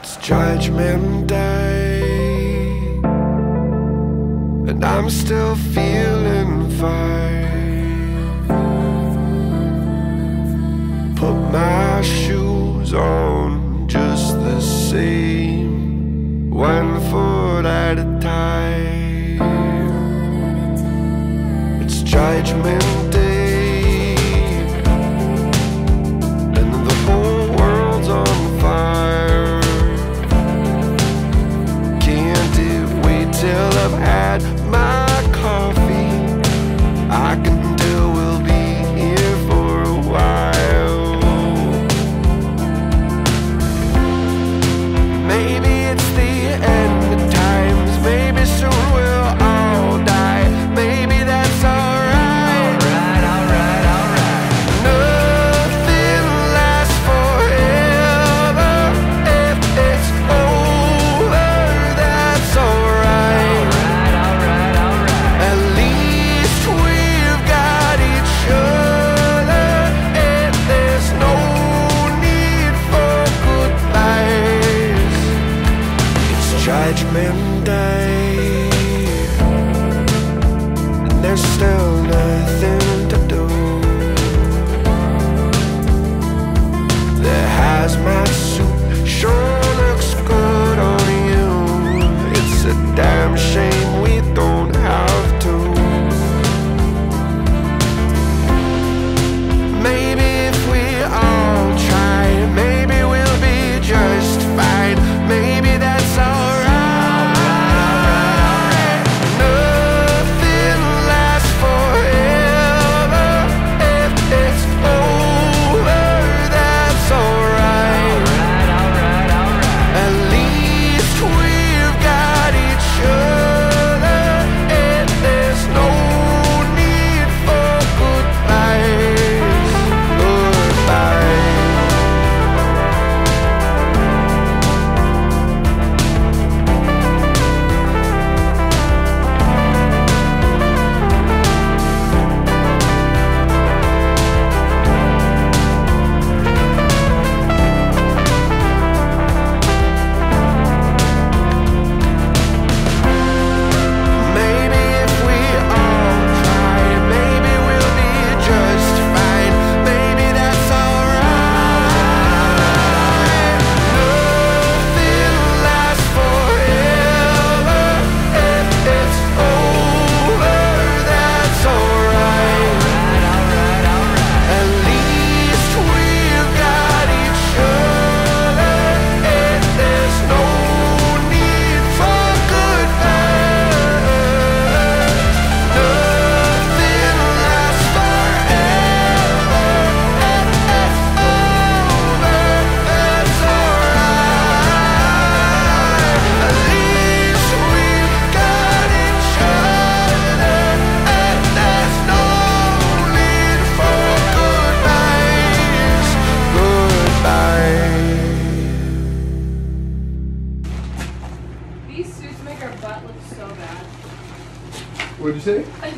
Judgment Day, and I'm still feeling fine. Put my shoes on just the same, 1 foot at a time. It's Judgment Day, and the whole world's on fire. Till I've had my coffee, I can tell we'll be here for a while. Maybe it's the end of times, maybe soon we'll all die. Maybe that's alright. Alright. Nothing lasts forever. If it's over, that's alright. Judgment Day, and there's still nothing to do. The hazmat suit sure looks good on you. It's a damn shame we don't have to. Maybe if we all try, maybe we'll be just fine. Maybe that's all. These suits make our butt look so bad. What'd you say?